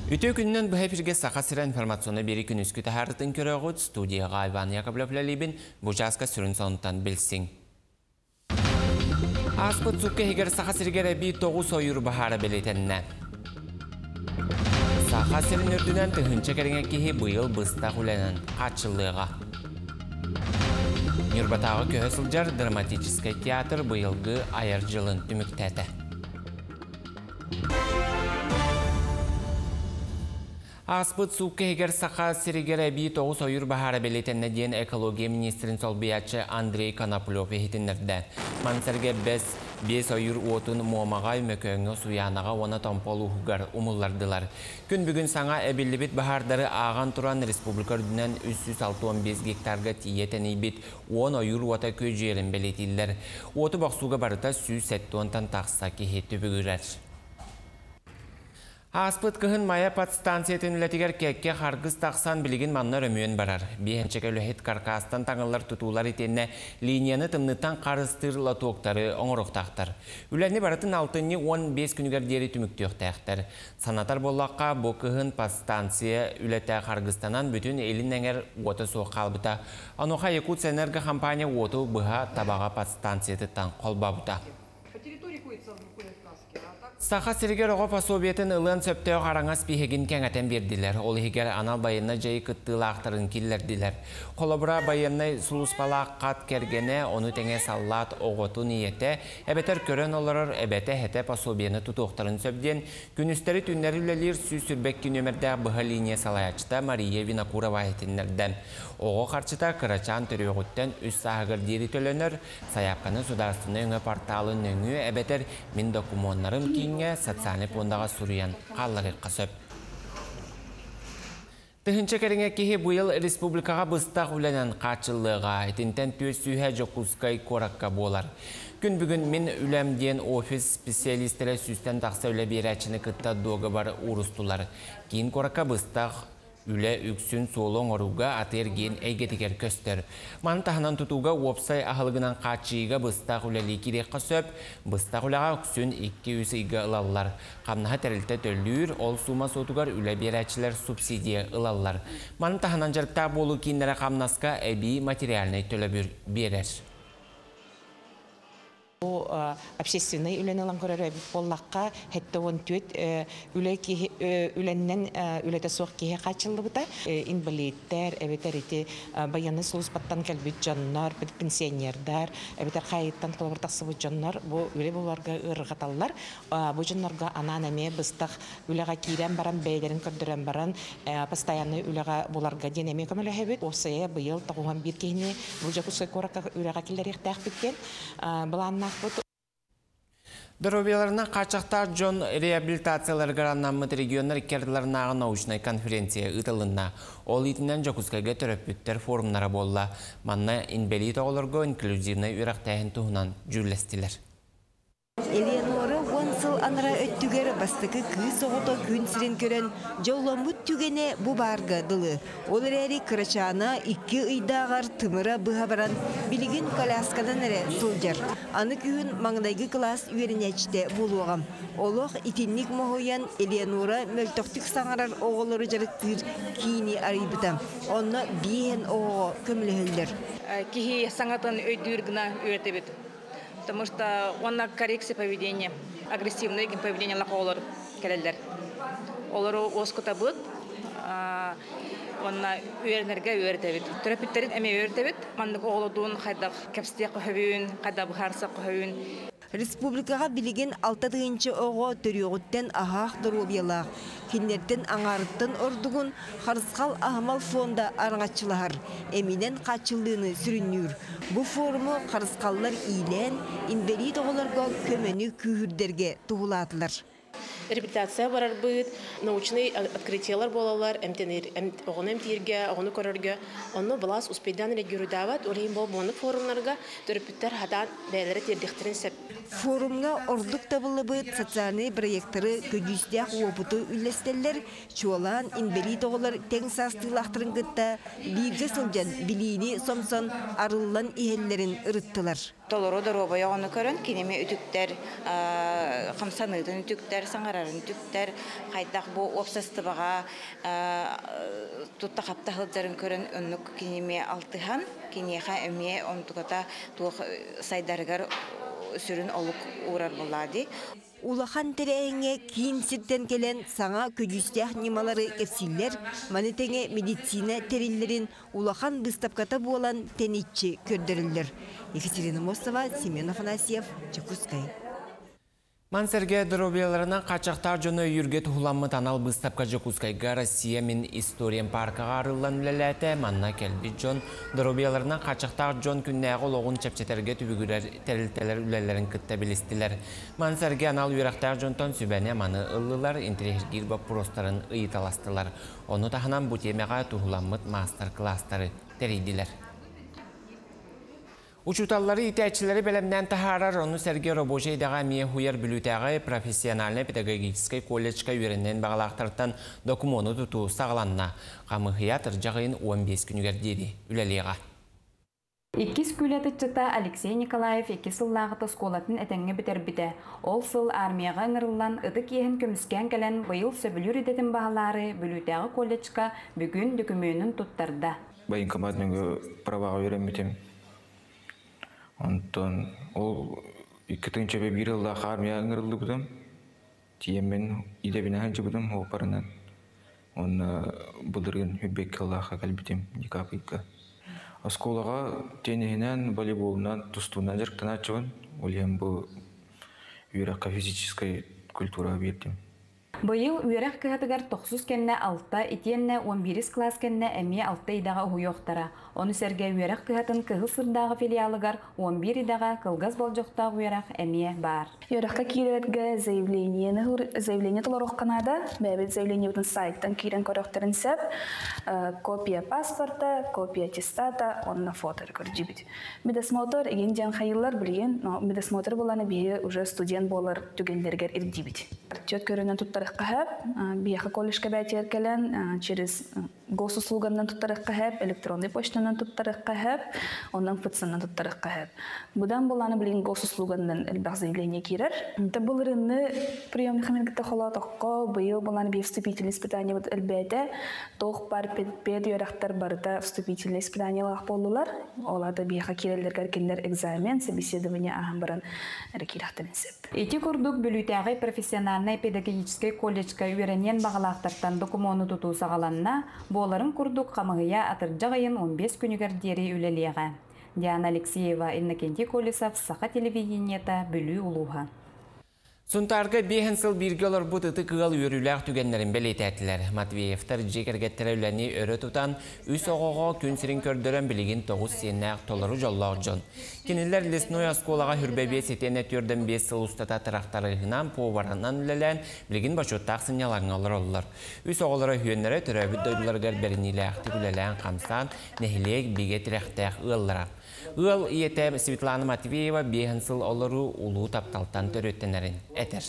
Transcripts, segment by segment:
Үтө күннен бұхай бірге сақа сірі информационы бері күн үскі тәхәрітін көріғыд студияға Айван Яковлев-Лалибин бұжасқа сүрін сонтан білсің. Аспыт сұққа егер сақа сіргер әбі тоғыз ойыр бағары білетеніне. Сақа сірін үрдінен түхінші кәріңе кейі бұйыл бұстақ үленін қатшылыға. Нюрбатағы көе сылжар драматический театр бұйылғы айыр жылын түміктәті. Аспыт суққа егер сақа сірігер әбі тоғыз ойыр бағары білетеніне дейін экология министрін солбиятшы Андрей Коноплев ехетінерді. Мансерге бес ойыр отын муамаға өмекөңі суянаға оны томполу хугар умыллардылар. Күн бүгін саңа әбілі бит бағардары аған тұран республика үрдінен 365 гектарға тиетені бит 10 ойыр ота көй жерін білетілдер. Оты бақсуға барыта 170 тақса кехетті бүгірер. Аспыт кыһын мая подстанциятын үлетигер кекке харгыз тақсан билигин маннар өмүйен барар. Бейенчек өлөхет каркастан таңылар тутулар итенне линияны тымныттан қарыстырла тоқтары оңырықтақтар. Үләні барытын 6-15 күнігер дері түміктіқтақтар. Санатар боллаққа бұл кыһын подстанция үлеті харгызстанан бүтін елін әңер оты соқ қалбыта. Ануға Якутия энерго компания оты бұға табаға подстанциятыттан қолбабыта. Саха сиргер оға пособиетін ылын сөптеу қараңас бейгін кәңәтен берділер. Ол егер анал байынна жайы күттілі ақтырын келдерділер. Қолыбыра байынна сұлыспала қат кергене, оны тәңе саллат оғыту ниеті, әбетер көрін оларыр әбеті әті пособиені тұтуқтырын сөбден, күністері түннері үлелер сүй-сүрбек күнемерді бұға линия салаячыта Мария Винокурова әтінлерді. Оғы қарчыта Кырачан түріғыттен үс сағығыр дері төленер, саяпқаны сударсыны өңі порталын өңі әбетер мен документарым кейінге социальный фондаға сүріян қаллары қасып. Тыхынча кәріңе кейі бұйыл республикаға бұстақ үленен қачылыға, етінтен төс сүйе жоқұскай коракка болар. Күн бүгін мен үләмден офис специалистері сүстен тақса үлі берәчіні күтті доғы бар ұрыстылар. Кейін коракка бұстақ үлі үксін солың оруға атырген әйгетігер көстер. Ман тахынан тұтуға опсай ағылғынан қачыйға бұстақ үләлі керек қасөп, бұстақ үліға үксін 200 игі ылалар. Қамнаға тәрілті төллүйір, ол сума сотуғар үлі берәчілер субсидия ылалар. Ман тахынан жарықта болу кейіндері қамнасқа әбі материалный төлі берер. Общественный үленелан көрер боллаққа хетті он төт үленнен үлеті соқ кейе қачылды бұта. Инвалидтер, әбетер еті баяны соғыспаттан кәлбет жаннар, пенсионердар, әбетер қайыттан қылғыртақсы бұ жаннар, бұл үле боларға ұрғаталар. Бұл жаннарға ананаме бұстақ үлеға кейрен баран, бәйлерін көрдірен баран, постоянны үлеға боларға денеме көмілі әбет. Осыя бұйыл тағуған бір кейіне бұл жақұсқай қораққа үлеға келер ектәқ біткен. Дробияларына қачақтар жон реабилитациялар гараннамыт регионар керділарынағы научной конференция ұтылына. Ол итінен жоқұскайға төрөппіттер форумнары болла. Манна инвалид оғылырға инклюзивный үрақ тәйін тұғынан жүрлестілер. Элеонора Гонсыл аныра өттігер бастықы кыз оғыто күн сірен көрін жауламыт түгене бұ барға дылы. Ол әрі Кырачана 2 ұйдағар тымыра бұға баран білігін коляскадан әрі сылжар. Аны күйін маңдайғы класс үйерінәчті болуғам. Олық итинник мұхойан Элеонора мөлтөқтік саңарар оғылары жарықтыр кейіні арайбытам. Оны бейен оғы көмілі Кихи саңатын өйдүргіна үйретебет. Потому что он на коррекции поведения, агрессивное поведение лаколор келелер. Олору оскута бут, он на уернерге уертевит. Терапевтерин эме уертевит. Мандык оголодун хайдак кепстек көхөбүн, кайда бухарса көхөбүн. Республикаға білеген 6-ғы оғы төріғыттен ағақ дұрубиялақ. Кенлерден аңарыттын ордығын қарысқал ағымал фонда араңатшылығар. Әмінен қачылдığını сүріннүр. Бұл форумы қарысқаллар ийлен, инвалид оғыларға көмені күйірдерге тұғыладылар. Реабилитация барар быт, научный открытиялар болалар, оғын әмтирге, оғыны көрерге, оны балас успейдан региорудават, олейін бол боны форумларға төріпіттер хадан бәлері тердіқтерін сәп. Форумға ордық табылы быт, социальный проекттары көдүйістіяқ опыты үлестелер, чуалан инвалид оғылар тең састылақтырын күтті, бейгі сылжан білейні сомсон арылан ихеллерін ұрыттылар. Толору дорубая оны көрін, кенеме үтіктер, қамсанытын үтіктер, саңарарын үтіктер, қайдақ бұл опсастыбаға тұтта қаптақылдарын көрін үнік кенеме алтыхан, кенеға әме онтығыта туық сайдарығар сүрін олық урар болады. Улахан тереңе кейін сиртен келен саңа көдүстях немалары кепсиллер, манетеңе медицина териллерин улахан быстапката болан тенитчи көрдөрүлдөр. Екатерина Мосова, Семен Афанасьев, Чекускай. Мансерге дробияларынан қачақтар жоны үйірге тұхыламы танал бұстапқа Жекускайға Россия мен Историен паркаға арылан үлеләті манна кәлбі жон дробияларынан қачақтар жон күннәғі олығын чәпчетерге түбігірер тәрілтелер үлелерін күтті білістілер. Мансерге анал үйрақтар жонтан сүбәне маны ыллылар интерегир бап простарын ұйыталастылар. Оны тахынан бұ темеға тұхыламыт мастер-кластары тәрейділер. Учуталлары итәчілері бәлемнен тахарар, оны сәрге робожейдаға мие хуяр бүлітәғі профессиональный педагогический колледжка үйерінен бағалақтыртан документу тұту сағаланна. Қамығиятыр жағайын 15 күнігер деді үләлеға. Иккис күлетітчіта Алексей Николаев екі сыллағыты сколатын әтәңе бітер біті. Ол сыл армияға ыңырылан ұдық ехін көміскен кәлін бұйыл сөбілер едетін бағалары бүлітәғі колледжка бүгін дүкіменің тұттарда. Байын командының праваға өреметем. Онтон ол 2-ші бір жылда армия ыңырылды бұдым. Тиеммен идебіне ханчы бұдым ол парынан. Оны бұлдырген өббек Аллаха кәлбітем никапыйка. Осколаға тенегінен, волейболынан, тұстуынан жырқтан ачығын. Олем бұл үйраққа физической культураға бердім. Бұйыл үйрақ кығатығар 9 кәнне 6, итенне 11 класс кәнне әме 6 идаға ұйоқтара. Оны сәрге үйрақ кығатын кығы сырдағы филиалығар 11 идаға қылғыз болжоқтағы үйрақ әме бар. Үйраққа кейлерге заявление тұлар оққанада, бәбет заявление бұтын сайттан кейрен көріқтерін сәп, копия паспорта, копия аттестата, онына фотор көрджібіт. Медосмотр, еген жан қайылар білген, медосмотр боланы бейі уже студент болар түгендергер ирдибіт. Чет көрінен тұттарық қағып, бияқы колледжка бәтер кәлін, через госуслуганнан тұттарық қағып, электронный почтанан тұттарық қағып, ондан фытсаннан тұттарық қағып. Бұдан боланы білген госуслуганнан әлбәқ заявление керер. Бұл рынны приемный хамергітті қола тоққа, бұйыл боланы бей вступительный испытание бұд әлбәді, тоқ бар пет үйрақтар барыда вступительный испытание лақ болулар. Олады бияқы керелер кәлер экзамен, собеседование ағын баран әрекерақтарын сәп. Эти курдук бүлітәғі профессиональный педагогический колледжка үйренен бағалақтартан документу тұту сағаланна, боларын курдук қамығыя атыржағайын 15 күнігер дері үлелеға. Диана Алексеева, Иннокентий Колесов, Сақа телевидениета, Бүлі Улуға. Сұнтарғы 5 сыл бірге олар бұтыты қығал өріләқ түгенлерін бәлет әтілер. Матвеевтар жекергеттері үләне өрі тұтан, үс оғыға күнсірін көрдірін білеген 9 сеннәқ толары жоллақ жон. Кенілер Лесной осколаға хүрбәбе сетен әтөрдің 5 сыл ұстата тұрақтарығынан поваранан үләлән білеген башоттақ сыняларын алыр олар. Үс оғылары хүйенлері түрәбіт дойдыларғар бәрінелі әқті үләлән қамсан, нәхілек беге тірәқтәқ ұллара. Ыл иетем Светлана Матвеева 5 сыл олару улу тапталтан төрөттенерин этер.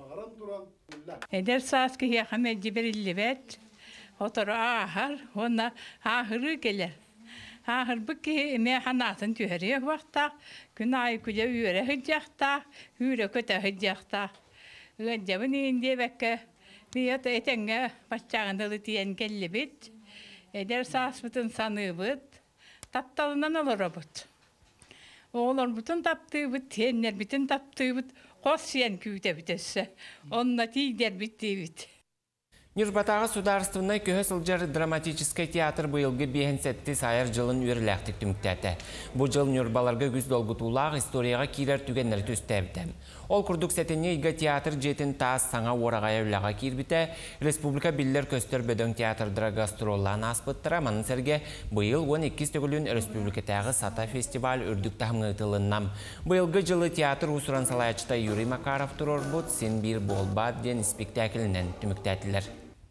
Эдер саас кие хаме жиберилибет. Отор ахар, она ахыры келер. Ахыр бики ме ханатын түһәре вакта, күнай күле үйрә хҗакта, үйрә көтә хҗакта. Гәҗәбен инде бәккә. Бият этәнгә бачагында тиен келлебит. Эдер саас бутын саныбыт. Тапталынан олар бут. Олар бутын тапты бут, теннер битен тапты бут, қосиян күйте бітесі. Онна тейдер бітті бит. Нюрбатағы сударыстывынай көһі сылжар драматический театр бұйылғы 5 сайыр жылын үйірләқтік түміктәті. Бұл жыл Нюрбаларға күз долгутулақ историяға кейлер түгенлер төстәбіті. Ол күрдік сәтіне игі театр жетін тас саңа орағая үліға кейірбіті, Республика Биллер көстер бөдің театрдыра гастроллан аспыттыра, манын сәрге бұйыл 12 төгілін Республикатағы Сата фестиваль үрдік тағымғытылыннам. Бұйылғы жылы театр ұсыран салайчыта Юрий Макаров тұрор бұд, сен бір болбад ден спектаклінен түміктәтілер.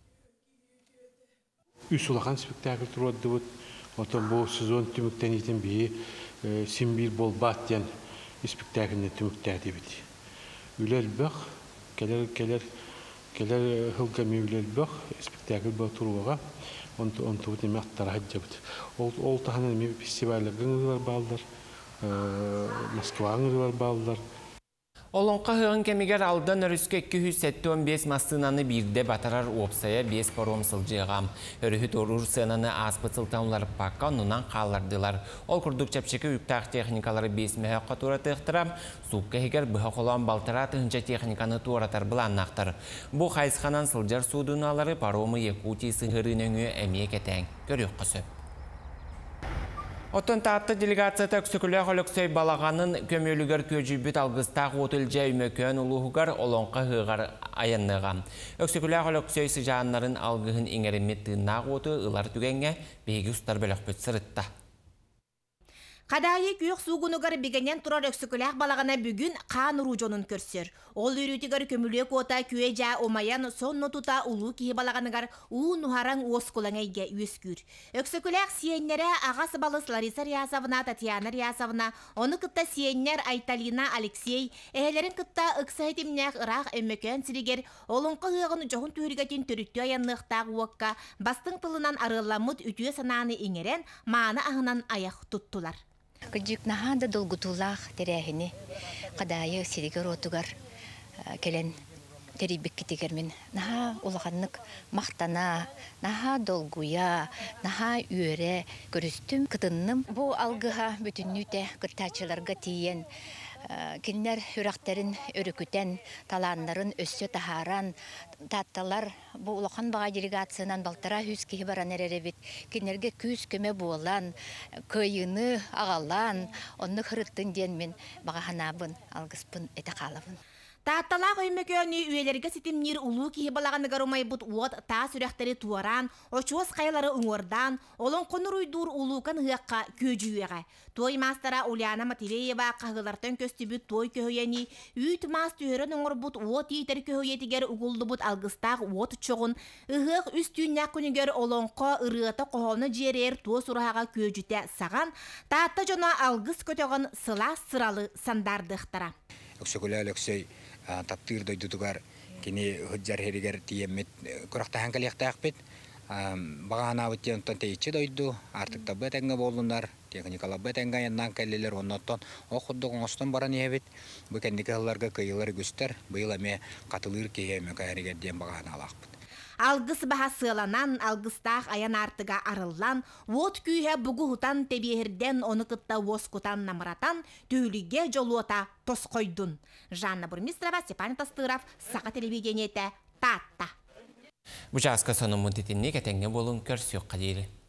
Үс улахан спектакль тұрады бұд, отын бұл сезон түміктен етін бейі сен бір болбад ден спектакліне түміктәді біді. Үлел бақ, келер хылғаме үлел бақ, спектакль бұл тұруға, он тұғыт еме аттара хаджа бұд. Ол тағынан фестивалі ғыңғылар балдар, Москваның ырылар балылар. Олонқа хығын кемігер алдан өріске 275 мастынаны бірде батарар опсая 5 паром сылжығам. Өріхіт орыр сынаны аспыт сылтаулар паққа нунан қалардылар. Ол күрдік чәпшекі үктақ техникалары 5 мәхаққа тура тұқтырам, суққа хегер бұға қолан балтыра тұхынча техниканы туаратар бұланнақтар. Бұл қайсқанан сылжар судыналары паромы Якутия сығырын өңі әмие кетен. Көрек қысып. Оттон таатты делегацията өксікілі қолықсөй балағанын көмелігер көжібіт алғыстақ отыл жай мөкөн ұлығығар олонқа ғығар аянныға. Өксікілі қолықсөй сыжанларын алғығын еңерімет тыңнақ оты ұлар түгенге бейгі ұстар бөлік бүт сырытта. Қадайы күйік суғынығар бігенен тұрар өксікіләқ балағана бүгін қан ружонын көрсер. Ол үйретігер көмілек ота күйе жа омаян сонны тұта ұлу кейі балағанығар ұу нұхаран осқылаңайге өскүр. Өксікіләқ сиеннері ағасы балыс Лариса Риясавына, Татьяна Риясавына, оны кытта сиеннер Айталина Алексей, әйелерін кытта ұқсайтымнәқ ұрақ өмөкөн сірігер, олыңқы ғығын жоғын түрігетін түрікті аянлықтағы уаққа бастың тылынан арыламыд үтіе сананы еңерен маны ағынан аяқ тұттылар. Кыджик наха да долгутулах терехини кадайы сиригер отугар келен терибик китигермен наха улаханнык мактана наха долгуя наха үйере көрүстүм кытынным бу алгыга бүтүннүте кыртачыларга тиен кинер хүрәктерин өрүкүтен таланнарын өссө тахаран татталар бу улахан бага делегациянан балтара хүз кихи баран эреребит кинерге күз көмө буолан кыйыны агалан онны хырыттын ден мен бага ханабын алгыспын эте калабын. Таатталақ өймекөні үйелерге сетімнер ұлу кейі балағанығар умай бұд уот та сүрәқтері туаран, очуыз қайлары ұңырдан, олың қоныр ұйдур ұлуқан ғыққа көжүйеға. Той мастара Ульяна Мативеева қағылартын көсті бүт той көхейені, үйт маст үйерін ұңыр бұд уот ейтер көхейетігер ұғылды бұд алғыстақ уот чоғын, ұғық үстүйіннәк күнігер олыңқы ұрыты қоғаны жерер той сұраға көжіте саған, таатта жона алғыс көтеғын сыла сыралы сандардықтара. Таптыр дойдутугар кини хөджар херигер тиеммет көрөктө ханкалыктак бит багана өттөн тейчи дойду артык да бетенге болдундар техникалар бетенге яндан келелер оннотон окудук оңостон баран ебит бу кендикаларга кыйлар күстер быйыл эме катылыр кееме кайрыгер дем багана алакпыт. Алгыс баха сыланан, алгыстақ аян артыға арылан, от күйе бұғы хутан тебеерден оны кытта оскутан намыратан, төйліге жолуота тос қойдун. Жанна Бурмистрова, Степан Тастыров, Сақа телевидениеті, Татта. Бұжасқа соның мұндетінне кәтеңне болын көрсек қадейді.